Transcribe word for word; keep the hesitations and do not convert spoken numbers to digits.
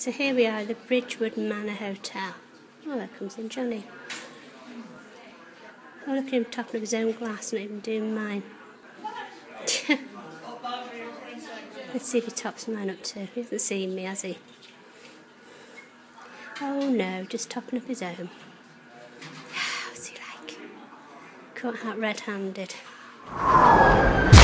So here we are, the Bridgewood Manor Hotel. Oh, there comes in Johnny. Oh, look at him topping up his own glass, not even doing mine. Let's see if he tops mine up too. He hasn't seen me, has he? Oh no, just topping up his own. What's he like? Caught out red-handed.